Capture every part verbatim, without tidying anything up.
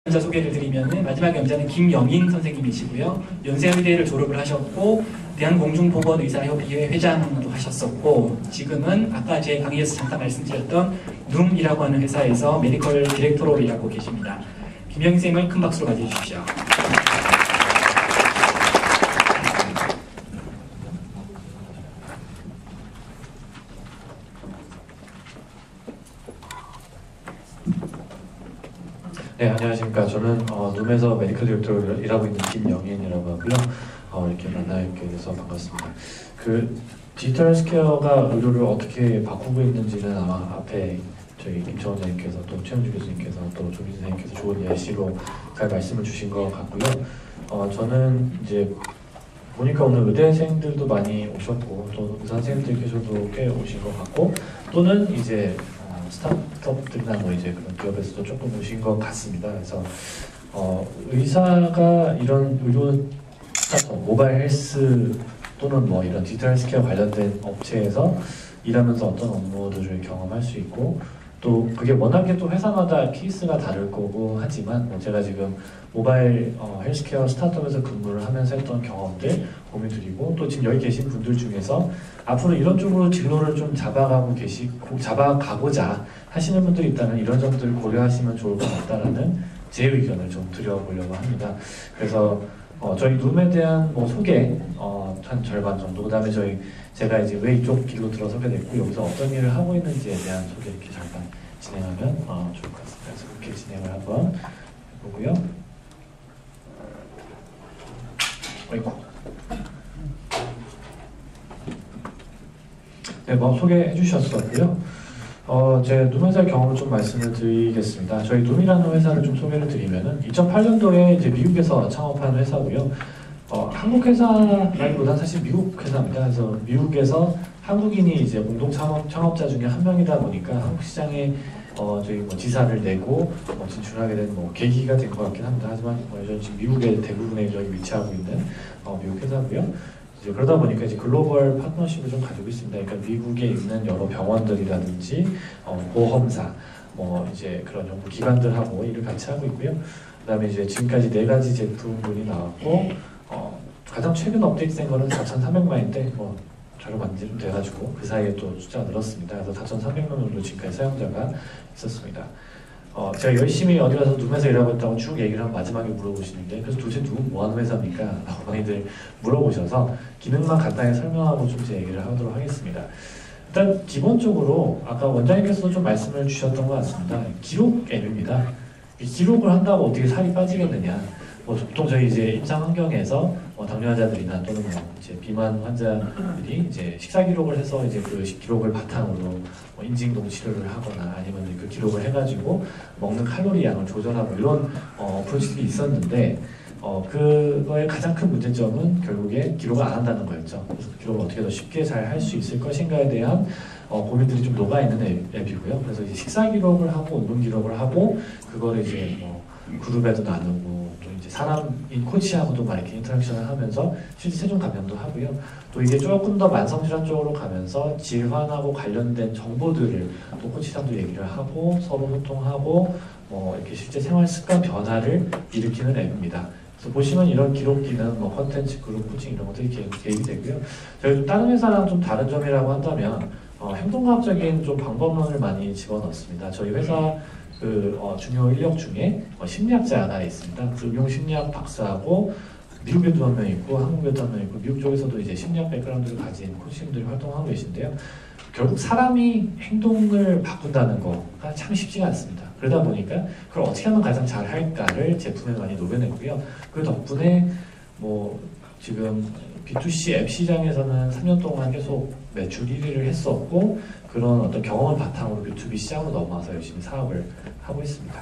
연자 소개를 드리면 마지막 연자는 김영인 선생님이시고요. 연세의대를 졸업을 하셨고 대한공중보건의사협의회 회장도 하셨었고 지금은 아까 제 강의에서 잠깐 말씀드렸던 룸이라고 하는 회사에서 메디컬 디렉터로 일하고 계십니다. 김영인 선생님을 큰 박수로 맞이해주십시오. 네, 안녕하십니까. 저는 어, 룸에서 메디컬 디렉터로 일하고 있는 김영인이라고 하고요. 어, 이렇게 만나뵙게 돼서 반갑습니다. 그 디지털 헬스케어가 의료를 어떻게 바꾸고 있는지는 아마 앞에 저희 김철원 선생님께서 또 최영주 교수님께서 또 조민 선생님께서 좋은 예시로 잘 말씀을 주신 것 같고요. 어, 저는 이제 보니까 오늘 의대생들도 많이 오셨고 또 의사 선생님들께서도 꽤 오신 것 같고 또는 이제 스타트업들이나 뭐 이제 그런 기업에서도 조금 오신 것 같습니다. 그래서 어, 의사가 이런 의료 스타트업, 모바일 헬스 또는 뭐 이런 디지털 헬스케어 관련된 업체에서 일하면서 어떤 업무들을 경험할 수 있고 또 그게 워낙에 또 회사마다 케이스가 다를 거고 하지만 뭐 제가 지금 모바일 어, 헬스케어 스타트업에서 근무를 하면서 했던 경험들 공유드리고 또 지금 여기 계신 분들 중에서 앞으로 이런 쪽으로 진로를 좀 잡아가고 계시고 잡아가고자 하시는 분들이 있다면 이런 점들을 고려하시면 좋을 것 같다라는 제 의견을 좀 드려보려고 합니다. 그래서 어, 저희 룸에 대한 뭐 소개 어, 한 절반 정도, 그 다음에 저희 제가 이제 왜 이쪽 길로 들어서게 됐고 여기서 어떤 일을 하고 있는지에 대한 소개 이렇게 잠깐 진행하면 어, 좋을 것 같습니다. 그래서 그렇게 진행을 한번 해보고요. 어이구. 네, 뭐 소개해 주셨었고요. 어, 제 룸회사 경험을 좀 말씀을 드리겠습니다. 저희 룸이라는 회사를 좀 소개를 드리면은 이천팔 년도에 이제 미국에서 창업한 회사고요. 어, 한국 회사라기보다는 사실 미국 회사입니다. 그래서 미국에서 한국인이 이제 공동 창업, 창업자 중에 한 명이다 보니까 한국 시장에 어, 저희 뭐 지사를 내고 뭐 진출하게 된 뭐 계기가 된 것 같긴 합니다. 하지만 뭐 저는 지금 미국의 대부분의 여기 위치하고 있는 어, 미국 회사고요. 이제 그러다 보니까 이제 글로벌 파트너십을 좀 가지고 있습니다. 그러니까 미국에 있는 여러 병원들이라든지 어, 보험사, 뭐 이제 그런 연구 기관들하고 일을 같이 하고 있고요. 그다음에 이제 지금까지 네 가지 제품군이 나왔고 어, 가장 최근 업데이트된 거는 사천삼백만인데 뭐 자료 만지면 돼가지고 그 사이에 또 숫자가 늘었습니다. 그래서 사천삼백 명 정도 지금까지 사용자가 있었습니다. 어, 제가 열심히 어디 가서 룸에서 일하고 있다고 쭉 얘기를 하면 마지막에 물어보시는데 그래서 도대체 누구 뭐하는 회사입니까? 라고 많이들 물어보셔서 기능만 간단히 설명하고 좀 제 얘기를 하도록 하겠습니다. 일단 기본적으로 아까 원장님께서도 좀 말씀을 주셨던 것 같습니다. 기록 앱입니다. 기록을 한다고 어떻게 살이 빠지겠느냐. 뭐 보통 저희 이제 임상 환경에서 뭐 당뇨 환자들이나 또는 뭐 이제 비만 환자들이 이제 식사 기록을 해서 이제 그 기록을 바탕으로 뭐 인지행동 치료를 하거나 아니면 그 기록을 해가지고 먹는 칼로리 양을 조절하고 이런 어, 어프로치들이 있었는데 어, 그거의 가장 큰 문제점은 결국에 기록을 안 한다는 거였죠. 그래서 그 기록을 어떻게 더 쉽게 잘 할 수 있을 것인가에 대한 어, 고민들이 좀 녹아있는 앱, 앱이고요. 그래서 이제 식사 기록을 하고 운동 기록을 하고 그거를 이제 뭐 그룹에도 나누고 또 이제 사람인 코치하고도 막 이렇게 인터랙션을 하면서 실제 체중 감량도 하고요. 또 이게 조금 더 만성질환 쪽으로 가면서 질환하고 관련된 정보들을 또 코치랑도 얘기를 하고 서로 소통하고 뭐 이렇게 실제 생활 습관 변화를 일으키는 앱입니다. 그래서 보시면 이런 기록 기능, 뭐 컨텐츠, 그룹 코칭 이런 것들이 개입이 되고요. 저희 좀 다른 회사랑 좀 다른 점이라고 한다면 어, 행동과학적인 좀 방법론을 많이 집어넣습니다. 저희 회사 그 어, 중요 인력 중에 어, 심리학자가 있습니다. 그 응용 심리학 박사하고 미국에도 한 명 있고 한국에도 한 명 있고 미국 쪽에서도 이제 심리학 백그라운드를 가진 코치님들이 활동하고 계신데요. 결국 사람이 행동을 바꾼다는 거가 참 쉽지가 않습니다. 그러다 보니까 그걸 어떻게 하면 가장 잘 할까를 제품에 많이 녹여냈고요. 그 덕분에 뭐 지금 비투씨 앱 시장에서는 삼 년 동안 계속 매출 일 위를 했었고 그런 어떤 경험을 바탕으로 비투비 시장으로 넘어와서 열심히 사업을 하고 있습니다.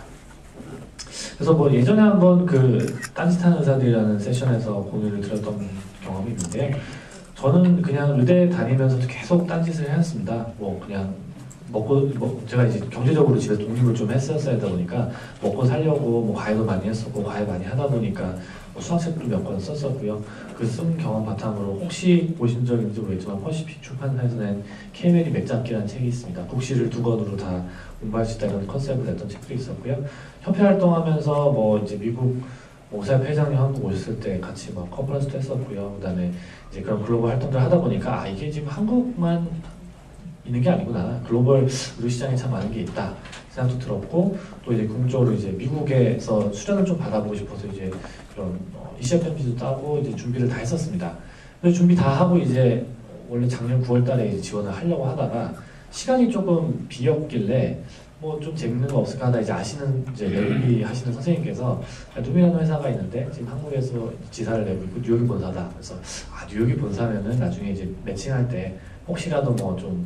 그래서 뭐 예전에 한번 그 딴짓하는 의사들이라는 세션에서 공유를 드렸던 경험이 있는데요. 저는 그냥 의대 다니면서도 계속 딴짓을 해왔습니다. 뭐 그냥 먹고 뭐 제가 이제 경제적으로 집에 독립을 좀 했었어야 하다 보니까 먹고 살려고 뭐 과외도 많이 했었고 과외 많이 하다 보니까 뭐 수학책도 몇 권 썼었고요. 그 쓴 경험 바탕으로 혹시 보신 적 있는지 모르겠지만 퍼시픽 출판사에서 낸 케이메리 맥잡기라는 책이 있습니다. 국시를 두 권으로 다 공부할 수 있다는 컨셉을 냈던 책도 있었고요. 협회 활동하면서 뭐 이제 미국 오사협 회장님 한국 오셨을 때 같이 막 컨퍼런스도 했었고요. 그다음에 이제 그런 글로벌 활동들 하다 보니까 아 이게 지금 한국만 있는 게 아니구나. 글로벌 의료 시장에 참 많은 게 있다 생각도 들었고 또 이제 궁극적으로 이제 미국에서 수련을 좀 받아보고 싶어서 이제 그런 어, 이시아 편지도 따고 이제 준비를 다 했었습니다. 근데 준비 다 하고 이제 원래 작년 구월달에 이제 지원을 하려고 하다가 시간이 조금 비었길래 뭐 좀 재밌는 거 없을까 하다 이제 아시는 이제 레이비 하시는 선생님께서 누미라는 회사가 있는데 지금 한국에서 지사를 내고 있고 뉴욕이 본사다. 그래서 아 뉴욕이 본사면은 나중에 이제 매칭할 때 혹시라도 뭐 좀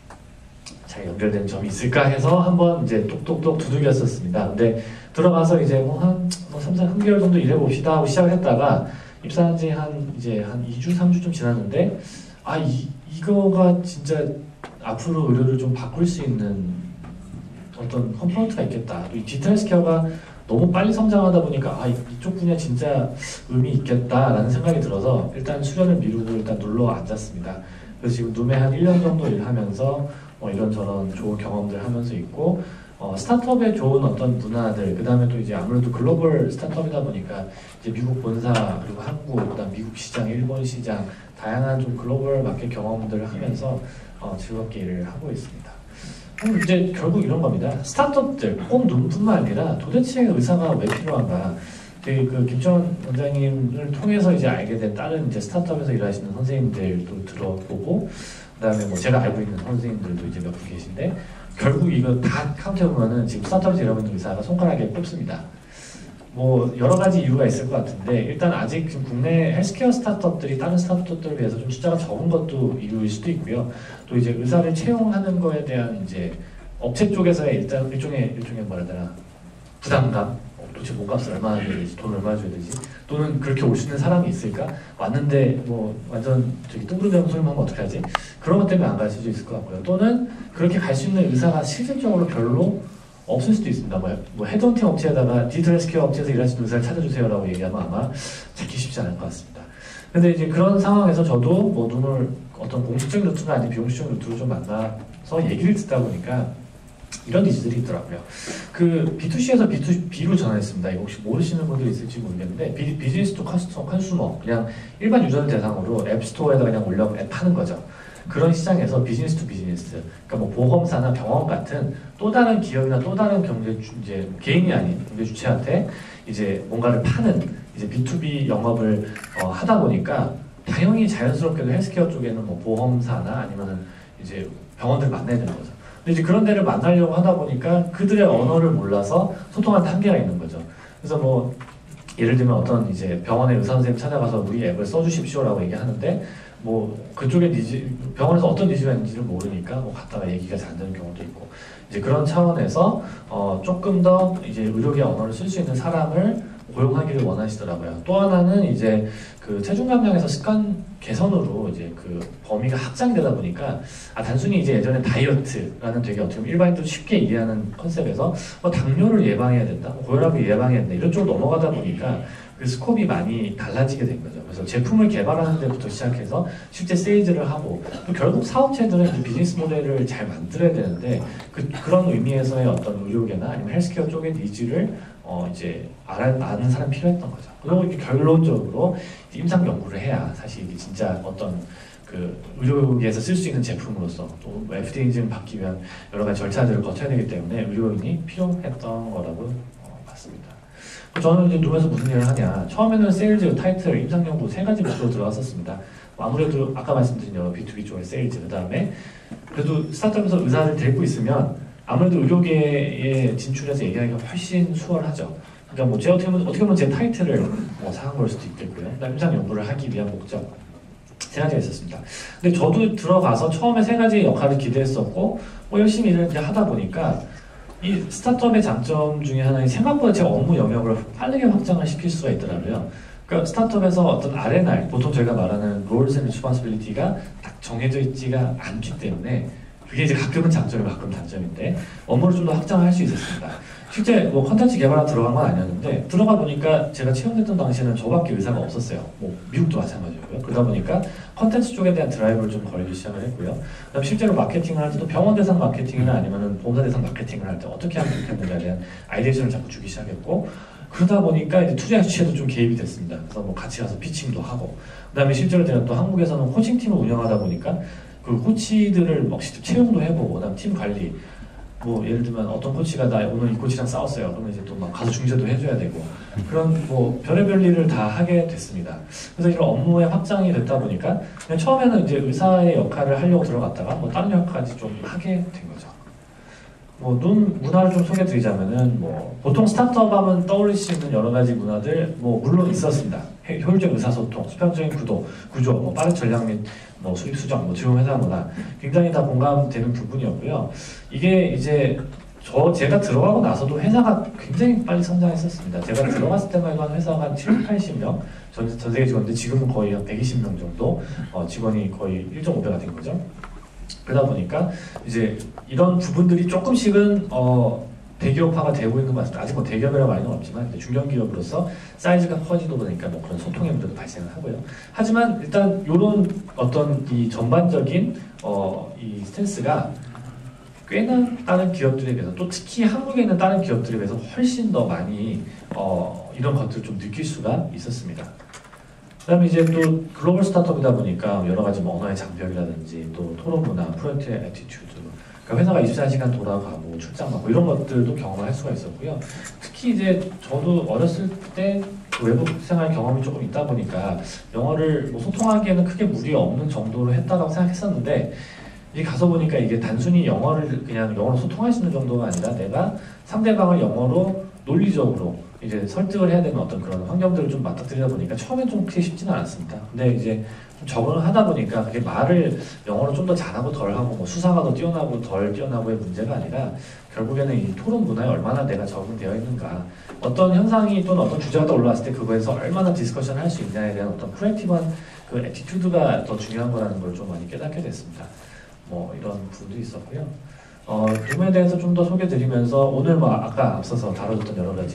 잘 연결된 점이 있을까 해서 한번 이제 똑똑똑 두들겼었습니다. 근데 들어가서 이제 뭐한 뭐 삼, 사 개월 정도 일해봅시다 하고 시작을 했다가 입사한 지 한 이제 한 이 주, 삼 주 좀 지났는데 아 이, 이거가 진짜 앞으로 의료를 좀 바꿀 수 있는 어떤 컴포넌트가 있겠다. 또 이 디지털 스퀘어가 너무 빨리 성장하다 보니까 아 이쪽 분야 진짜 의미 있겠다라는 생각이 들어서 일단 수련을 미루고 일단 눌러 앉았습니다. 그래서 지금 누메 한 일 년 정도 일하면서 뭐 이런저런 좋은 경험들 하면서 있고 어, 스타트업의 좋은 어떤 문화들 그 다음에 또 이제 아무래도 글로벌 스타트업이다 보니까 이제 미국 본사 그리고 한국 그다음 미국 시장, 일본 시장 다양한 좀 글로벌 마켓 경험들을 하면서 어, 즐겁게 일을 하고 있습니다. 그럼 이제 결국 이런 겁니다. 스타트업들 꼭 눈뿐만 아니라 도대체 의사가 왜 필요한가? 그, 그 김정은 원장님을 통해서 이제 알게 된 다른 이제 스타트업에서 일하시는 선생님들도 들어보고 그다음에 뭐 제가 알고 있는 선생님들도 이제 몇 분 계신데 결국 이거 다 카운트해보면은 지금 스타트업에서 일하고 있는 의사가 손가락에 꼽습니다. 뭐 여러 가지 이유가 있을 것 같은데 일단 아직 지금 국내 헬스케어 스타트업들이 다른 스타트업들에 비해서 좀 숫자가 적은 것도 이유일 수도 있고요. 또 이제 의사를 채용하는 거에 대한 이제 업체 쪽에서의 일단 일종의 일종의 뭐라 해야 되나 부담감. 도대체 몸값을 얼마나 줘야 되지? 돈 얼마나 줘야 되지? 또는 그렇게 올 수 있는 사람이 있을까? 왔는데 뭐 완전 저기 뚱그러져 소리만 하면 어떻게 하지? 그런 것 때문에 안 갈 수도 있을 것 같고요. 또는 그렇게 갈 수 있는 의사가 실질적으로 별로 없을 수도 있습니다. 뭐, 뭐 헤드헌팅 업체에다가 디지털 헬스케어 업체에서 일하시는 의사를 찾아주세요라고 얘기하면 아마 찾기 쉽지 않을 것 같습니다. 근데 이제 그런 상황에서 저도 뭐 눈을 어떤 공식적인 루트가 아닌 비공식적인 루트로 좀 만나서 얘기를 듣다 보니까 이런 니즈들이 있더라고요. 그 비투씨에서 비투비로 전환했습니다. 이거 혹시 모르시는 분들 있을지 모르겠는데 비, 비즈니스 투 커스터, 컨슈머 그냥 일반 유저를 대상으로 앱스토어에다 그냥 올려 앱 파는 거죠. 그런 시장에서 비즈니스 투 비즈니스, 그러니까 뭐 보험사나 병원 같은 또 다른 기업이나 또 다른 경제 주, 이제 개인이 아닌 경제 주체한테 이제 뭔가를 파는 이제 비투비 영업을 어, 하다 보니까 당연히 자연스럽게도 헬스케어 쪽에는 뭐 보험사나 아니면은 이제 병원들 만나야 되는 거죠. 근데 이제 그런 데를 만나려고 하다 보니까 그들의 언어를 몰라서 소통하는 한계가 있는 거죠. 그래서 뭐 예를 들면 어떤 이제 병원의 의사 선생님 찾아가서 우리 앱을 써주십시오라고 얘기하는데 뭐 그쪽에 니즈 병원에서 어떤 니즈가 있는지를 모르니까 뭐 갔다가 얘기가 잘 안 되는 경우도 있고 이제 그런 차원에서 어 조금 더 이제 의료계 언어를 쓸 수 있는 사람을 고용하기를 원하시더라고요. 또 하나는 이제 그 체중 감량에서 습관 개선으로 이제 그 범위가 확장이 되다 보니까 아 단순히 이제 예전에 다이어트라는 되게 어떻게 보면 일반인도 쉽게 이해하는 컨셉에서 뭐 당뇨를 예방해야 된다, 뭐 고혈압을 예방해야 된다 이런 쪽으로 넘어가다 보니까 그 스콥이 많이 달라지게 된 거죠. 그래서 제품을 개발하는 데부터 시작해서 실제 세일즈를 하고 또 결국 사업체들은 그 비즈니스 모델을 잘 만들어야 되는데 그, 그런 의미에서의 어떤 의료계나 아니면 헬스케어 쪽의 니즈를 어 이제 알아, 아는 사람 필요했던 거죠. 그리고 이제 결론적으로 임상 연구를 해야 사실 이게 진짜 어떤 그 의료계에서 쓸 수 있는 제품으로서 또 에프디에이 인증을 받기 위한 여러 가지 절차들을 거쳐야 되기 때문에 의료인이 필요했던 거라고 어, 봤습니다. 저는 이제 누면서 무슨 일을 하냐. 처음에는 세일즈, 타이틀, 임상 연구 세 가지 목표로 들어갔었습니다. 아무래도 아까 말씀드린 여러 비투비 쪽의 세일즈, 그 다음에 그래도 스타트업에서 의사를 데리고 있으면 아무래도 의료계에 진출해서 얘기하기가 훨씬 수월하죠. 그러니까 뭐 제가 어떻게 보면, 어떻게 보면 제 타이틀을 뭐 사한 걸 수도 있겠고요. 임상 연구를 하기 위한 목적 세 가지가 있었습니다. 근데 저도 들어가서 처음에 세 가지 역할을 기대했었고 뭐 열심히 일을 이제 하다 보니까 이 스타트업의 장점 중에 하나는 생각보다 제 업무 영역을 빠르게 확장을 시킬 수가 있더라고요. 그러니까 스타트업에서 어떤 알앤알, 보통 저희가 말하는 roles and responsibility가 딱 정해져 있지가 않기 때문에 그게 이제 가끔은 장점이고 가끔 단점인데 업무를 좀 더 확장할 수 있었습니다. 실제 뭐 컨텐츠 개발하 들어간 건 아니었는데 들어가 보니까 제가 채용됐던 당시에는 저밖에 의사가 없었어요. 뭐 미국도 마찬가지고요. 그러다 보니까 컨텐츠 쪽에 대한 드라이브를 좀 걸기 시작을 했고요. 그다음 실제로 마케팅을 할 때도 병원 대상 마케팅이나 아니면은 보험사 대상 마케팅을 할 때 어떻게 하면 좋겠는지에 대한 아이디어를 자꾸 주기 시작했고 그러다 보니까 이제 투자 유치에도 좀 개입이 됐습니다. 그래서 뭐 같이 가서 피칭도 하고 그다음에 실제로 제가 또 한국에서는 코칭팀을 운영하다 보니까 그 코치들을 막 직접 채용도 해보고 그다음 팀 관리 뭐 예를 들면 어떤 코치가 나 오늘 이 코치랑 싸웠어요. 그러면 이제 또 막 가서 중재도 해줘야 되고 그런 뭐 별의별 일을 다 하게 됐습니다. 그래서 이런 업무의 확장이 됐다 보니까 그냥 처음에는 이제 의사의 역할을 하려고 들어갔다가 뭐 다른 역할까지 좀 하게 된 거죠. 뭐 눈 문화를 좀 소개드리자면은 뭐 보통 스타트업 하면 떠올릴 수 있는 여러 가지 문화들 뭐 물론 있었습니다. 효율적 의사소통, 수평적인 구도, 구조, 뭐 빠른 전략 및 뭐 수립 수정, 뭐 지원 회사 문화 굉장히 다 공감되는 부분이었고요. 이게 이제 저 제가 들어가고 나서도 회사가 굉장히 빨리 성장했었습니다. 제가 들어갔을 때만 해도 한 회사가 한 칠백팔십 명 전, 전 세계 직원인데 지금은 거의 한 백이십 명 정도 어, 직원이 거의 일 점 오 배가 된 거죠. 그러다 보니까 이제 이런 부분들이 조금씩은 어, 대기업화가 되고 있는 것 같습니다. 아직 뭐 대기업이라고 말은 없지만 중견기업으로서 사이즈가 커지다 보니까 뭐 그런 소통의 문제도 발생을 하고요. 하지만 일단 이런 어떤 이 전반적인 어, 이 스탠스가 꽤나 다른 기업들에 비해서 또 특히 한국에 있는 다른 기업들에 비해서 훨씬 더 많이 어, 이런 것들을 좀 느낄 수가 있었습니다. 그 다음에 이제 또 글로벌 스타트업이다 보니까 여러 가지 뭐 언어의 장벽이라든지 또 토론 문화, 프로젝트의 애티튜드 그러니까 회사가 이십사 시간 돌아가고 출장 가고 이런 것들도 경험을 할 수가 있었고요. 특히 이제 저도 어렸을 때 외국 생활 경험이 조금 있다 보니까 영어를 뭐 소통하기에는 크게 무리 없는 정도로 했다고 생각했었는데 이게 가서 보니까 이게 단순히 영어를 그냥 영어로 소통할 수 있는 정도가 아니라 내가 상대방을 영어로 논리적으로 이제 설득을 해야 되는 어떤 그런 환경들을 좀 맞닥뜨리다 보니까 처음엔 좀 그렇게 쉽지는 않았습니다. 근데 이제 좀 적응을 하다 보니까 그게 말을 영어로 좀 더 잘하고 덜하고 뭐 수사가 더 뛰어나고 덜 뛰어나고의 문제가 아니라 결국에는 이 토론 문화에 얼마나 내가 적응되어 있는가 어떤 현상이 또는 어떤 주제가 떠올랐을 때 그거에서 얼마나 디스커션을 할 수 있냐에 대한 어떤 프로액티브한 그 애티튜드가 더 중요한 거라는 걸 좀 많이 깨닫게 됐습니다. 뭐 이런 부분도 있었고요. 어, 둠에 대해서 좀 더 소개드리면서 오늘 뭐 아까 앞서서 다뤄줬던 여러 가지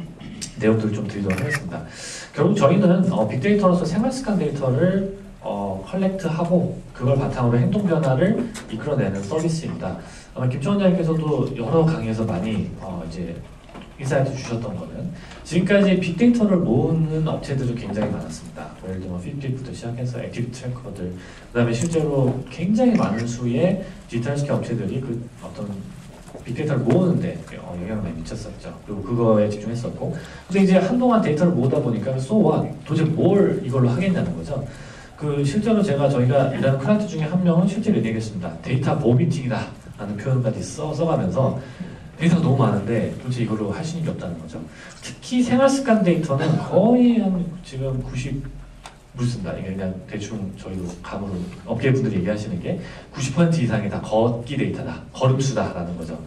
내용들을 좀 드리도록 하겠습니다. 결국 저희는 어, 빅데이터로서 생활습관 데이터를 어, 컬렉트하고 그걸 바탕으로 행동 변화를 이끌어내는 서비스입니다. 아마 김 총장님께서도 여러 강의에서 많이 어, 이제 인사이트 주셨던 거는 지금까지 빅데이터를 모으는 업체들이 굉장히 많았습니다. 예를 들면 피피부터 시작해서 액티비티 트래커들, 그 다음에 실제로 굉장히 많은 수의 디지털 헬스케어 업체들이 그 어떤 빅데이터를 모으는데 어, 영향을 많이 미쳤었죠. 그리고 그거에 집중했었고, 근데 이제 한동안 데이터를 모으다 보니까 so what? 도대체 뭘 이걸로 하겠냐는 거죠. 그 실제로 제가 저희가 일하는 클라이언트 중에 한 명은 실제로 얘기했습니다. 데이터 보미팅이다 라는 표현까지 써, 써가면서 데이터가 너무 많은데 도대체 이걸로 할 수 있는 게 없다는 거죠. 특히 생활습관 데이터는 거의 한 지금 구십 무슨다 이게 그냥 대충 저희도 감으로 업계분들이 얘기하시는 게 구십 퍼센트 이상이 다 걷기 데이터다, 걸음수다라는 거죠.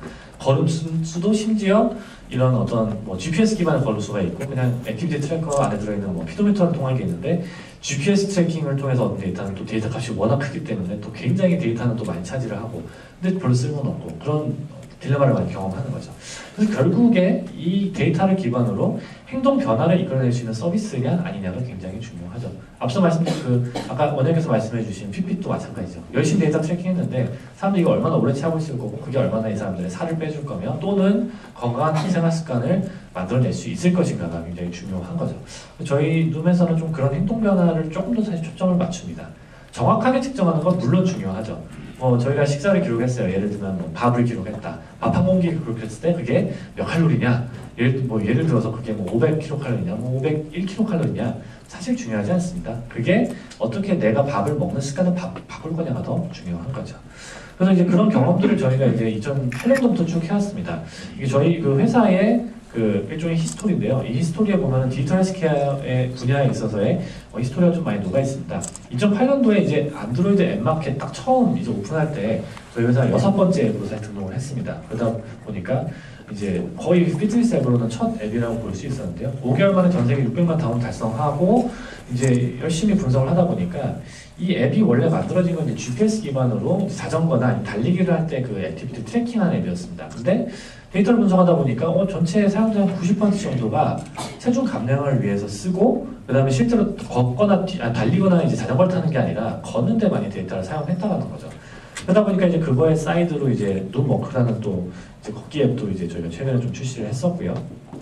걸음수도 심지어 이런 어떤 뭐 지피에스 기반의 걸음수가 있고 그냥 액티비티 트래커 안에 들어있는 뭐 피도미터를 통한 게 있는데 지피에스 트래킹을 통해서 얻은 데이터는 또 데이터 값이 워낙 크기 때문에 또 굉장히 데이터는 또 많이 차지를 하고 근데 별로 쓸모는 없고 그런 딜레마를 많이 경험하는 거죠. 그래서 결국에 이 데이터를 기반으로 행동 변화를 이끌어낼 수 있는 서비스냐 아니냐가 굉장히 중요하죠. 앞서 말씀드린 그 아까 원장님께서 말씀해주신 피피도 마찬가지죠. 열심히 데이터 트래킹했는데 사람들이 이거 얼마나 오래 취하고 있을 거고 그게 얼마나 이 사람들의 살을 빼줄 거며 또는 건강한 생활 습관을 만들어낼 수 있을 것인가가 굉장히 중요한 거죠. 저희 룸에서는 좀 그런 행동 변화를 조금 더 사실 초점을 맞춥니다. 정확하게 측정하는 건 물론 중요하죠. 어, 저희가 식사를 기록했어요. 예를 들면 뭐 밥을 기록했다. 밥 한 공기를 기록했을 때 그게 몇 칼로리냐? 예를, 뭐 예를 들어서 그게 뭐 오백 킬로칼로리냐? 뭐 오백일 킬로칼로리냐? 사실 중요하지 않습니다. 그게 어떻게 내가 밥을 먹는 습관을 바, 바꿀 거냐가 더 중요한 거죠. 그래서 이제 그런 경험들을 저희가 이제 이천팔 년도부터 쭉 해왔습니다. 이게 저희 그 회사의 그 일종의 히스토리인데요. 이 히스토리에 보면은 디지털 헬스케어의 분야에 있어서의 어, 히스토리가 좀 많이 녹아 있습니다. 이천팔 년도에 이제 안드로이드 앱마켓 딱 처음 이제 오픈할 때 저희 회사가 여섯 번째 앱으로 사실 등록을 했습니다. 그러다 보니까 이제 거의 피트니스 앱으로는 첫 앱이라고 볼 수 있었는데요. 오 개월 만에 전 세계 육백만 다운 달성하고 이제 열심히 분석을 하다 보니까 이 앱이 원래 만들어진 건 이제 지피에스 기반으로 자전거나 달리기를 할 때 그 액티비티 트래킹하는 앱이었습니다. 근데 데이터를 분석하다 보니까 어, 전체 사용자 한 구십 퍼센트 정도가 체중 감량을 위해서 쓰고 그 다음에 실제로 걷거나 뛰, 아, 달리거나 이제 자전거를 타는 게 아니라 걷는 데 많이 데이터를 사용했다는 거죠. 그러다 보니까 이제 그거의 사이드로 이제 룸워크라는 또 이제 걷기 앱도 이제 저희가 최근에 좀 출시를 했었고요.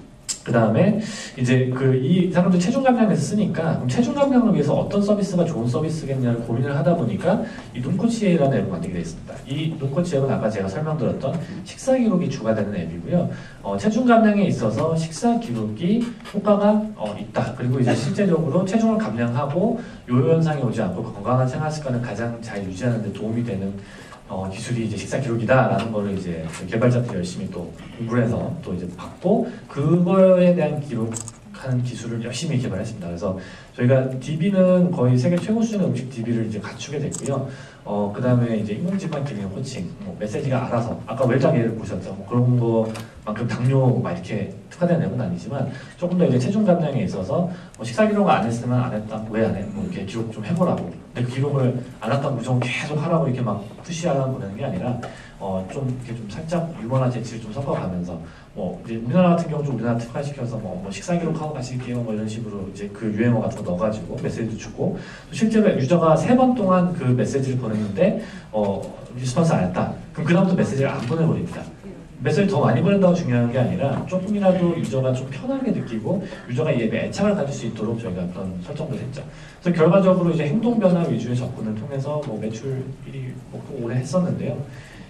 그 다음에 이제 그 이 사람들 체중 감량에서 쓰니까 그럼 체중 감량을 위해서 어떤 서비스가 좋은 서비스겠냐를 고민을 하다 보니까 이 눈코치라는 앱을 만들게 됐습니다. 이 눈코치 앱은 아까 제가 설명드렸던 식사 기록이 주가 되는 앱이고요. 어, 체중 감량에 있어서 식사 기록이 효과가 어, 있다. 그리고 이제 실제적으로 체중을 감량하고 요요 현상이 오지 않고 건강한 생활 습관을 가장 잘 유지하는 데 도움이 되는 어, 기술이 이제 식사 기록이다라는 거를 이제 개발자들이 열심히 또 공부를 해서 또 이제 받고 그거에 대한 기록하는 기술을 열심히 개발했습니다. 그래서 저희가 디비는 거의 세계 최고 수준의 음식 디비를 이제 갖추게 됐고요. 어, 그 다음에 이제 인공지능 기능 코칭, 뭐 메시지가 알아서 아까 외장 예를 보셨죠. 뭐 그런 거만큼 당뇨 막 이렇게 특화된 앱은 아니지만 조금 더 이제 체중 감량에 있어서 뭐 식사 기록 안 했으면 안 했다, 왜 안 해? 뭐 이렇게 기록 좀 해보라고. 근데 그 기록을 안 했다 무조건 계속 하라고 이렇게 막 푸시하라고 보내는 게 아니라 어, 좀 이렇게 좀 살짝 유머나 재치를 좀 섞어가면서 뭐 이제 우리나라 같은 경우 좀 우리나라 특화시켜서 뭐, 뭐 식사 기록하고 가실게요 뭐 이런 식으로 이제 그 유행어 같은 거 넣어가지고 메시지도 주고 실제로 유저가 세 번 동안 그 메시지를 보냈는데 어, 리스폰스 안 했다. 그럼 그다음부터 메시지를 안 보내버립니다. 메시지 더 많이 보낸다고 중요한 게 아니라 조금이라도 유저가 좀 편하게 느끼고 유저가 이 앱에 애착을 가질 수 있도록 저희가 그런 설정도 했죠. 그래서 결과적으로 이제 행동 변화 위주의 접근을 통해서 뭐 매출 일 위 목표 오래 했었는데요.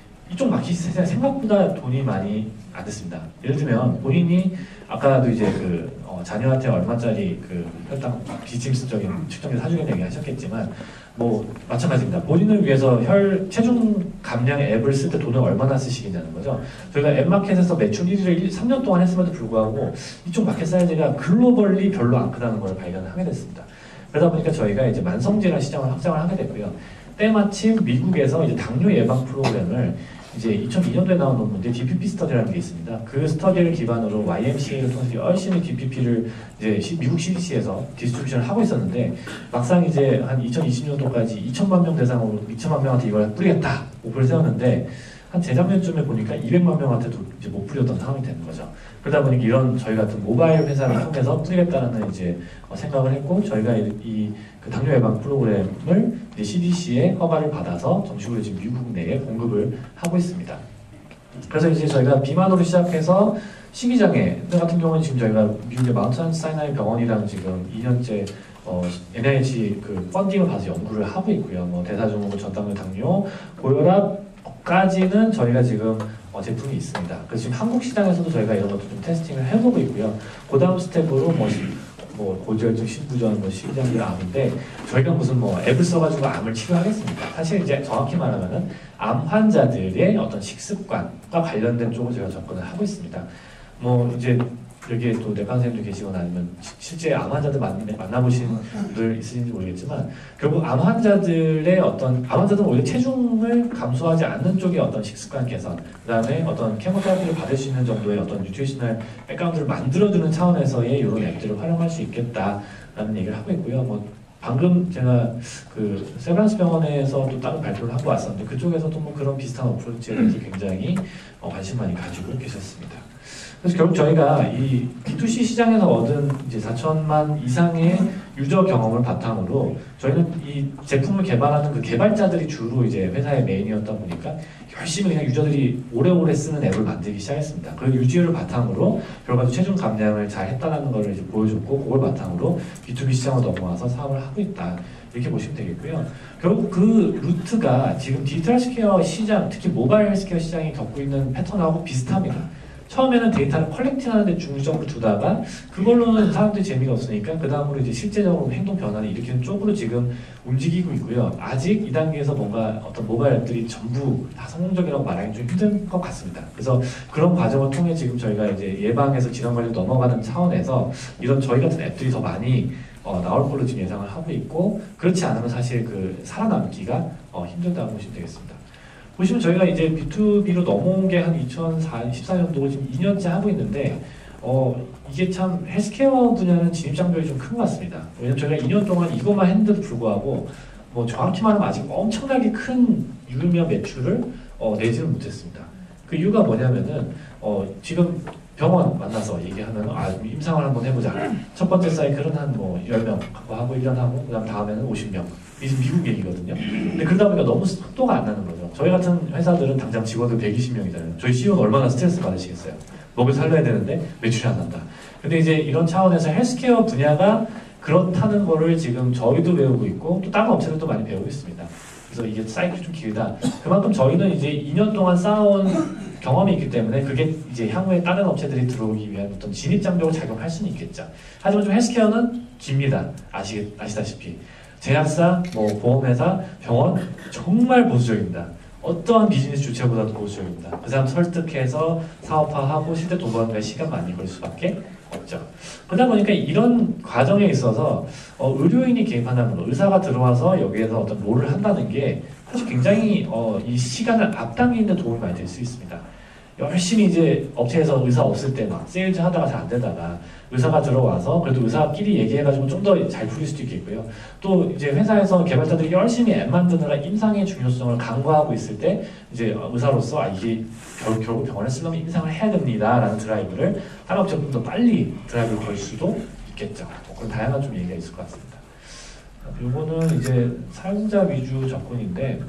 이쪽 마켓이 생각보다 돈이 많이 안 됐습니다. 예를 들면 본인이 아까도 이제 그 어, 자녀한테 얼마짜리 그 혈당 비침스적인 측정기 사주겠다는 얘기 하셨겠지만 뭐 마찬가지입니다. 본인을 위해서 혈 체중 감량 앱을 쓸 때 돈을 얼마나 쓰시겠냐는 거죠. 저희가 앱마켓에서 매출 일 위를 삼 년 동안 했음에도 불구하고 이쪽 마켓 사이즈가 글로벌리 별로 안 크다는 걸 발견을 하게 됐습니다. 그러다 보니까 저희가 이제 만성질환 시장을 확장을 하게 됐고요. 때마침 미국에서 이제 당뇨 예방 프로그램을 이제 이천이 년도에 나온 논문인데 디피피 스터디라는 게 있습니다. 그 스터디를 기반으로 와이엠씨에이를 통해서 열심히 디피피를 이제 미국 씨디씨에서 디스트리뷰션을 하고 있었는데 막상 이제 한 이천이십 년도까지 이천만 명 대상으로 이천만 명한테 이걸 뿌리겠다 목표를 세웠는데 한 재작년쯤에 보니까 이백만 명한테도 이제 못 뿌렸던 상황이 되는 거죠. 그러다 보니까 이런 저희 같은 모바일 회사를 통해서 뿌리겠다는 이제 어, 생각을 했고 저희가 이 그 당뇨 예방 프로그램을 이제 씨디씨의 허가를 받아서 정식으로 지금 미국 내에 공급을 하고 있습니다. 그래서 이제 저희가 비만으로 시작해서 식이장애 같은 경우는 지금 저희가 미국의 마운트 사이나이 병원이랑 지금 이 년째 어, 엔아이에이치 그 펀딩을 받아서 연구를 하고 있고요. 뭐 대사증후군, 전당뇨, 당뇨, 고혈압까지는 저희가 지금 어, 제품이 있습니다. 그래서 지금 한국 시장에서도 저희가 이런 것도 좀 테스팅을 해보고 있고요. 그 다음 스텝으로 뭐, 뭐 고지혈증, 신부전, 뭐 식이장애 암인데 저희가 무슨 뭐 앱을 써가지고 암을 치료하겠습니다. 사실 이제 정확히 말하면은 암 환자들의 어떤 식습관과 관련된 쪽으로 저희가 접근을 하고 있습니다. 뭐 이제 여기에 또 내과 선생님도 계시거나 아니면 실제 암 환자들 만, 만나보신 분들 있으신지 모르겠지만 결국 암 환자들의 어떤 암 환자들은 오히려 체중을 감소하지 않는 쪽의 어떤 식습관 개선 그 다음에 어떤 케모테라피를 받을 수 있는 정도의 어떤 뉴트리셔널 백그라운드를 만들어주는 차원에서의 이런 앱들을 활용할 수 있겠다라는 얘기를 하고 있고요. 뭐 방금 제가 그 세브란스 병원에서 또 다른 발표를 하고 왔었는데 그쪽에서도 뭐 그런 비슷한 어프로치에 대해서 굉장히 어, 관심 많이 가지고 계셨습니다. 그래서 결국 저희가 이 비투씨 시장에서 얻은 이제 사천만 이상의 유저 경험을 바탕으로 저희는 이 제품을 개발하는 그 개발자들이 주로 이제 회사의 메인이었다 보니까 열심히 그냥 유저들이 오래오래 쓰는 앱을 만들기 시작했습니다. 그 유지를 바탕으로 결과도 체중 감량을 잘 했다는 것을 이제 보여줬고 그걸 바탕으로 비투비 시장으로 넘어와서 사업을 하고 있다. 이렇게 보시면 되겠고요. 결국 그 루트가 지금 디지털 헬스케어 시장, 특히 모바일 헬스케어 시장이 겪고 있는 패턴하고 비슷합니다. 처음에는 데이터를 컬렉팅하는 데 중점을 두다가 그걸로는 사람들이 재미가 없으니까 그 다음으로 이제 실제적으로 행동 변화를 일으키는 쪽으로 지금 움직이고 있고요. 아직 이 단계에서 뭔가 어떤 모바일 앱들이 전부 다 성공적이라고 말하기 좀 힘든 것 같습니다. 그래서 그런 과정을 통해 지금 저희가 이제 예방에서 질환 관리 넘어가는 차원에서 이런 저희 같은 앱들이 더 많이 어, 나올 걸로 지금 예상을 하고 있고 그렇지 않으면 사실 그 살아남기가 어, 힘들다고 보시면 되겠습니다. 보시면 저희가 이제 비투비로 넘어온 게 한 이천십사 년도 지금 이 년째 하고 있는데 어 이게 참 헬스케어 분야는 진입장벽이 좀 큰 것 같습니다. 왜냐면 저희가 이 년 동안 이것만 했는데도 불구하고 뭐 정확히 말하면 아직 엄청나게 큰 유의미한 매출을 어, 내지는 못했습니다. 그 이유가 뭐냐면은 어 지금 병원 만나서 얘기하면 아 임상을 한번 해보자. 첫 번째 사이클은 한 뭐 열 명 하고 일 년 하고 그다음 다음에는 오십 명. 이게 지금 미국 얘기거든요. 근데 그러다 보니까 너무 속도가 안 나는 거죠. 저희 같은 회사들은 당장 직원들 백이십 명이잖아요. 저희 씨이오는 얼마나 스트레스 받으시겠어요. 먹을 살려야 되는데 매출이 안 난다. 근데 이제 이런 차원에서 헬스케어 분야가 그렇다는 거를 지금 저희도 배우고 있고 또 다른 업체들도 많이 배우고 있습니다. 그래서 이게 사이클이 좀 길다. 그만큼 저희는 이제 이 년 동안 쌓아온 경험이 있기 때문에 그게 이제 향후에 다른 업체들이 들어오기 위한 어떤 진입장벽을 작용할 수는 있겠죠. 하지만 좀 헬스케어는 깁니다. 아시, 아시다시피. 제약사, 뭐 보험회사, 병원 정말 보수적입니다. 어떠한 비즈니스 주체보다도 보수적입니다. 그 사람 설득해서 사업화하고 실제 돈 버는 데 시간 많이 걸 수밖에 없죠. 그러다 보니까 이런 과정에 있어서 어, 의료인이 개입한다는 거, 의사가 들어와서 여기에서 어떤 롤을 한다는 게 사실 굉장히 어, 이 시간을 앞당기는 데 도움이 많이 될 수 있습니다. 열심히 이제 업체에서 의사 없을 때 막 세일즈 하다가 잘 안 되다가 의사가 들어와서 그래도 의사끼리 얘기해가지고 좀 더 잘 풀릴 수도 있겠고요. 또 이제 회사에서 개발자들이 열심히 앱 만드느라 임상의 중요성을 강조하고 있을 때 이제 의사로서 아 이게 결국, 결국 병원에 쓰려면 임상을 해야 됩니다라는 드라이브를 다른 업체가 좀 더 빨리 드라이브를 걸 수도 있겠죠. 뭐 그런 다양한 좀 얘기가 있을 것 같습니다. 요거는 이제 사용자 위주 접근인데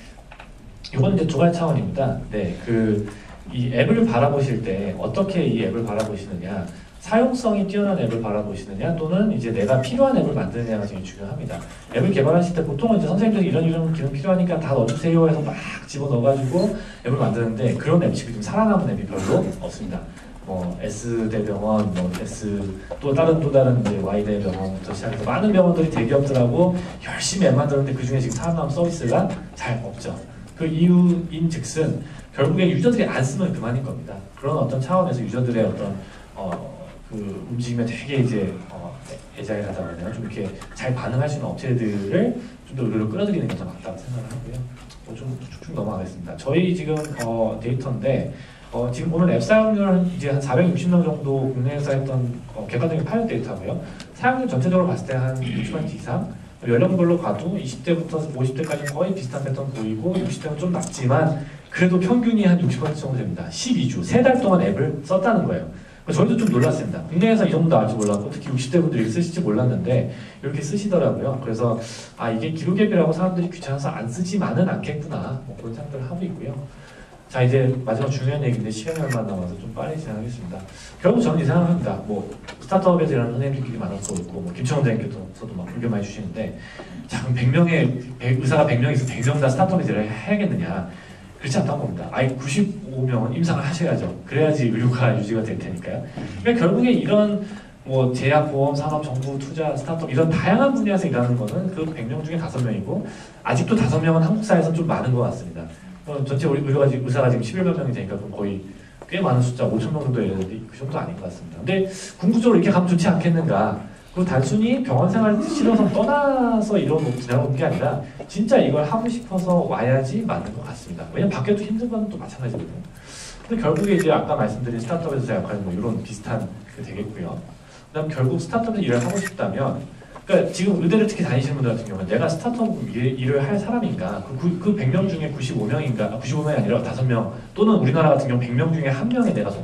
이거는 이제 두 가지 차원입니다. 네, 그 이 앱을 바라보실 때 어떻게 이 앱을 바라보시느냐, 사용성이 뛰어난 앱을 바라보시느냐, 또는 이제 내가 필요한 앱을 만드느냐가 되게 중요합니다. 앱을 개발하실 때 보통은 이제 선생님들이 이런 이런 기능 필요하니까 다 넣어주세요 해서 막 집어넣어가지고 앱을 만드는데 그런 앱 지금 살아남은 앱이 별로 없습니다. 뭐 S대병원, 뭐 S 또 다른 또 다른 이제 Y대병원부터 시작해서 많은 병원들이 대기업들하고 열심히 앱 만드는데 그 중에 지금 살아남은 서비스가 잘 없죠. 그 이유인즉슨 결국에 유저들이 안 쓰면 그만인 겁니다. 그런 어떤 차원에서 유저들의 어떤 어, 그 움직임에 되게 이제 어, 애자일하다고 해야 되나 좀 이렇게 잘 반응할 수 있는 업체들을 좀 더 의료로 끌어들이는 게 더 맞다고 생각을 하고요. 뭐 좀 쭉쭉 넘어가겠습니다. 저희 지금 어, 데이터인데 어, 지금 오늘 앱 사용률 이제 한 사백육십 명 정도 국내에서 했던 어, 객관적인 파일 데이터고요. 사용률 전체적으로 봤을 때 한 육십 퍼센트 이상. 연령별로 봐도 이십 대부터 오십 대까지 거의 비슷한 패턴 보이고 육십 대는 좀 낮지만 그래도 평균이 한 육십 퍼센트 정도 됩니다. 십이 주, 세 달 동안 앱을 썼다는 거예요. 저희도 좀 놀랐습니다. 국내에서 이 정도 나올 줄 몰랐고 특히 육십 대 분들이 쓰실지 몰랐는데 이렇게 쓰시더라고요. 그래서 아 이게 기록 앱이라고 사람들이 귀찮아서 안 쓰지만은 않겠구나 뭐 그런 생각들을 하고 있고요. 자 이제 마지막 중요한 얘기인데 시간이 얼마 안 남아서 좀 빨리 진행하겠습니다. 결국 저는 이 생각합니다. 뭐 스타트업에서 일하는 선생님들끼리 만나서 있고 뭐 김청원 선생님께서도 막 의견 많이 주시는데 자 그럼 백 명의 의사가 백 명이 있어 백 명 다 스타트업에 일을 해야겠느냐? 그렇지 않다고 봅니다. 아예 구십오 명은 임상을 하셔야죠. 그래야지 의료가 유지가 될 테니까요. 그러니까 결국에 이런 뭐 제약, 보험, 산업, 정부, 투자, 스타트업 이런 다양한 분야에서 일하는 거는 그 백 명 중에 다섯 명이고 아직도 다섯 명은 한국 사회에서 좀 많은 것 같습니다. 어, 전체 우리 의료가 지금 의사가 지금 십일만 명이 되니까 그럼 거의 꽤 많은 숫자 오천 명 정도 예를 들는데 그 정도 아닌 것 같습니다. 근데 궁극적으로 이렇게 가면 좋지 않겠는가? 그리고 단순히 병원 생활 싫어서 떠나서 이런 분야로 온 게 아니라 진짜 이걸 하고 싶어서 와야지 맞는 것 같습니다. 왜냐면 밖에도 힘든 건 또 마찬가지거든요. 근데 결국에 이제 아까 말씀드린 스타트업에서 제가 역할은 뭐 이런 비슷한 게 되겠고요. 그다음 결국 스타트업에서 일을 하고 싶다면 그러니까 지금 의대를 특히 다니시는 분들 같은 경우는 내가 스타트업 일, 일을 할 사람인가 그, 그 백 명 중에 구십오 명인가 구십오 명이 아니라 다섯 명 또는 우리나라 같은 경우 백 명 중에 한 명에 내가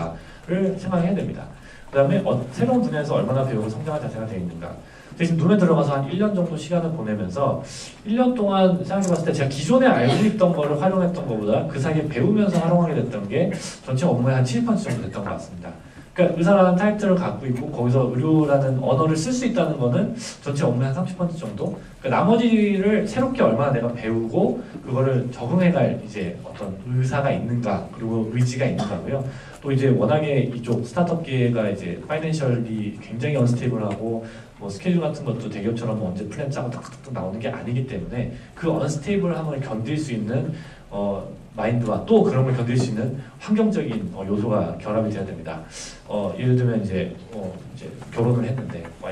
속하는가를 생각해야 됩니다. 그 다음에 어, 새로운 분야에서 얼마나 배우고 성장할 자세가 되어 있는가. 지금 눈에 들어가서 한 일 년 정도 시간을 보내면서 일 년 동안 생각해봤을 때 제가 기존에 알고 있던 거를 활용했던 것보다 그 사이에 배우면서 활용하게 됐던 게 전체 업무의 한 칠십 퍼센트 정도 됐던 것 같습니다. 그러니까 의사라는 타이틀을 갖고 있고 거기서 의료라는 언어를 쓸 수 있다는 거는 전체 업무의 한 삼십 퍼센트 정도. 그러니까 나머지를 새롭게 얼마나 내가 배우고 그거를 적응해갈 이제 어떤 의사가 있는가 그리고 의지가 있는가고요. 또 이제 워낙에 이쪽 스타트업계가 이제 파이낸셜이 굉장히 언스테이블하고 뭐 스케줄 같은 것도 대기업처럼 뭐 언제 플랜 짜고 탁탁탁 나오는 게 아니기 때문에 그 언스테이블함을 견딜 수 있는 어, 마인드와 또 그런 걸 견딜 수 있는 환경적인 어, 요소가 결합이 돼야 됩니다. 어, 예를 들면 이제, 어, 이제 결혼을 했는데 와이프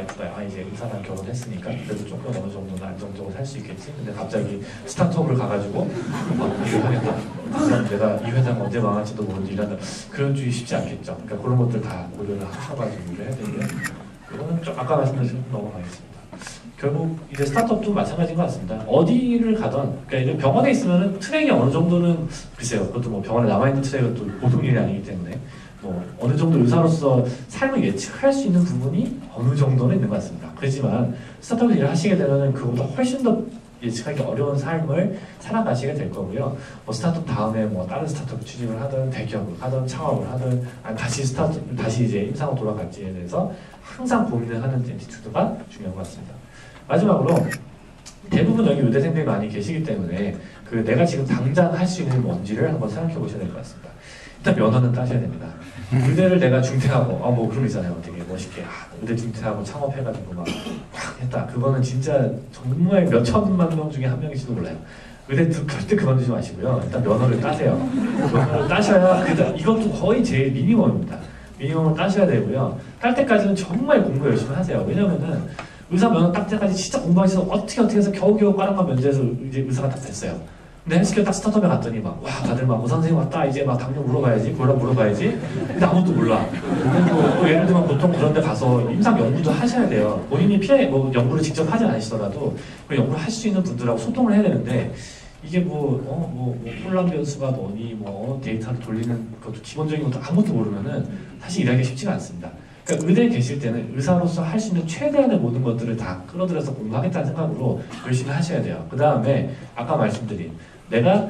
와이프가 아 이제 의사랑 결혼했으니까 그래도 조금 어느 정도는 안정적으로 살 수 있겠지. 근데 갑자기 스타트업을 가가지고 막 일을 하겠다. 그럼 내가 이 회사가 언제 망할지도 모르는데 일하는 그런 주의 쉽지 않겠죠. 그러니까 그런 것들 다 고려를 하셔가지고 일을 해야 되고요. 이거는 좀 아까 말씀드린 넘어가겠습니다. 결국 이제 스타트업도 마찬가지인 것 같습니다. 어디를 가던, 그러니까 병원에 있으면은 트랙이 어느 정도는 글쎄요. 그것도 뭐 병원에 남아있는 트랙은 또 보통 일이 아니기 때문에 뭐 어느 정도 의사로서 삶을 예측할 수 있는 부분이 어느 정도는 있는 것 같습니다. 그렇지만 스타트업 일을 하시게 되면은 그보다 훨씬 더 예측하기 어려운 삶을 살아가시게 될 거고요. 뭐 스타트업 다음에 뭐 다른 스타트업 취직을 하든 대기업을 하든 창업을 하든 아니 다시 스타트 다시 이제 임상으로 돌아갈지에 대해서 항상 고민을 하는 애티튜드가 중요한 것 같습니다. 마지막으로 대부분 여기 의대생들이 많이 계시기 때문에 그 내가 지금 당장 할 수 있는 뭔지를 한번 생각해 보셔야 될 것 같습니다. 일단 면허는 따셔야 됩니다. 의대를 내가 중퇴하고 아 뭐 그런 거 있잖아요. 되게 멋있게 아, 의대 중퇴하고 창업해가지고 막 했다. 그거는 진짜 정말 몇 천만 명 중에 한 명일지도 몰라요. 의대 절대 그만두지 마시고요. 일단 면허를 따세요. 면허를 따셔야 그다 이것도 거의 제일 미니멈입니다. 미니멈을 따셔야 되고요. 딸 때까지는 정말 공부 열심히 하세요. 왜냐면은 의사 면허 딱 때까지 진짜 공부하셔서 어떻게 어떻게 해서 겨우겨우 과랑과 면제해서 이제 의사가 딱 됐어요. 근데 헬스케어 딱 스타트업에 갔더니 막 와 다들 막 의사 선생님 왔다 이제 막 당뇨 물어봐야지 골라 물어봐야지 근데 아무것도 몰라. 또, 또 예를 들면 보통 그런 데 가서 임상 연구도 하셔야 돼요. 본인이 피해 뭐 연구를 직접 하지 않으시더라도 그 연구를 할 수 있는 분들하고 소통을 해야 되는데 이게 뭐 어 뭐 뭐 폴란 변수가 뭐니 뭐 데이터를 돌리는 것도 기본적인 것도 아무것도 모르면은 사실 일하기 쉽지가 않습니다. 그러니까 의대에 계실 때는 의사로서 할 수 있는 최대한의 모든 것들을 다 끌어들여서 공부하겠다는 생각으로 열심히 하셔야 돼요. 그 다음에 아까 말씀드린 내가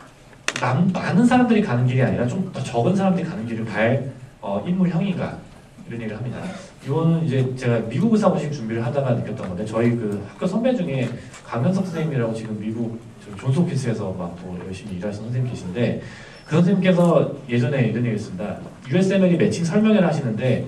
남, 많은 사람들이 가는 길이 아니라 좀 더 적은 사람들이 가는 길을 갈 어, 인물형인가 이런 얘기를 합니다. 이거는 이제 제가 미국 의사고시 준비를 하다가 느꼈던 건데 저희 그 학교 선배 중에 강현석 선생님이라고 지금 미국 존스홉킨스에서 막 또 열심히 일하시는 선생님 계신데 그 선생님께서 예전에 이런 얘기 했습니다. 유에스엠엘이 매칭 설명회를 하시는데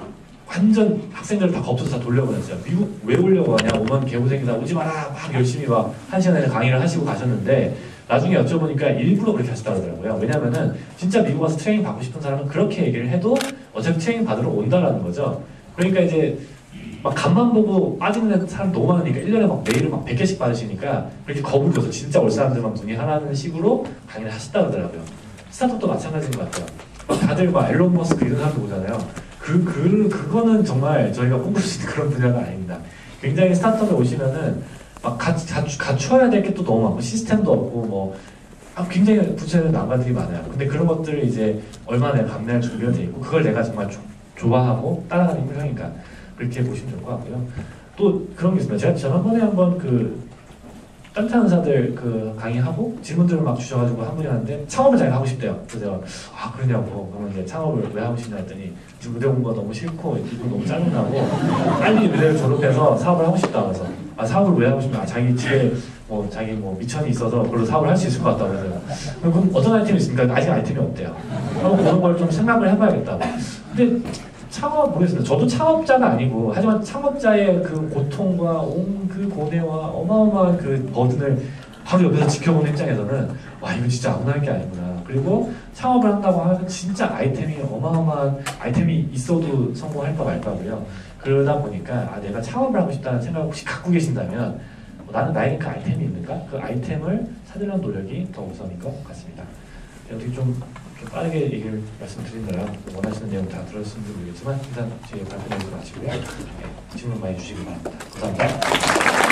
완전 학생들을 다 겁줘서 다 돌려보냈어요. 미국 왜 오려고 하냐? 오면 개고생이다. 오지 마라. 막 열심히 막 한 시간에 강의를 하시고 가셨는데 나중에 여쭤보니까 일부러 그렇게 하셨다고 하더라고요. 왜냐면은 진짜 미국 와서 트레이닝 받고 싶은 사람은 그렇게 얘기를 해도 어차피 트레이닝 받으러 온다라는 거죠. 그러니까 이제 막 간만 보고 빠지는 사람 너무 많으니까 일 년에 막 메일을 막 백 개씩 받으시니까 그렇게 겁을 줘서 진짜 올 사람들만 문의하라는 식으로 강의를 하셨다고 하더라고요. 스타트업도 마찬가지인 것 같아요. 다들 막 앨런 머스크 이런 사람들 보잖아요. 그, 그, 그거는 정말 저희가 꿈꿀 수 있는 그런 분야가 아닙니다. 굉장히 스타트업에 오시면은 막 가, 가, 갖춰야 될 게 또 너무 많고 시스템도 없고 뭐 아, 굉장히 구체적인 난관들이 많아요. 근데 그런 것들을 이제 얼마나 내가 감내할 준비가 돼 있고 그걸 내가 정말 조, 좋아하고 따라가는 인물형인가 그렇게 보시면 좋을 것 같고요. 또 그런 게 있습니다. 제가 지난번에 한번 그 딴딴 의사들 그 강의하고 질문들을 막 주셔가지고 한 분이 하는데 창업을 자기가 하고 싶대요. 그래서 제가 아 그러냐고 그러면 이제 창업을 왜 하고 싶냐 했더니 지금 의대 공부가 너무 싫고 이거 너무 짜증나고 빨리 의대를 졸업해서 사업을 하고 싶다 그래서 아 사업을 왜 하고 싶냐 아, 자기 집에 뭐 자기 뭐 미천이 있어서 그걸로 사업을 할 수 있을 것 같다고 그래서 그럼 어떤 아이템이 있습니까? 아직 아이템이 없대요. 그럼 그런 걸 좀 생각을 해봐야겠다고. 근데 창업 모르겠습니다. 저도 창업자가 아니고 하지만 창업자의 그 고통과 온 그 고뇌와 어마어마한 그 버든을 바로 옆에서 지켜보는 입장에서는 와 이거 진짜 아무나 할 게 아니구나. 그리고 창업을 한다고 하면 진짜 아이템이 어마어마한 아이템이 있어도 성공할까 말까고요. 그러다 보니까 아 내가 창업을 하고 싶다는 생각을 혹시 갖고 계신다면 어, 나는 나에게 그 아이템이 있는가? 그 아이템을 찾으려는 노력이 더 우선인 것 같습니다. 어떻게 좀 빠르게 얘기를 말씀드린다라 원하시는 내용 다 들었는지 모르겠지만 일단 제 발표 내용 마치고요. 네, 질문 많이 주시기 바랍니다. 감사합니다.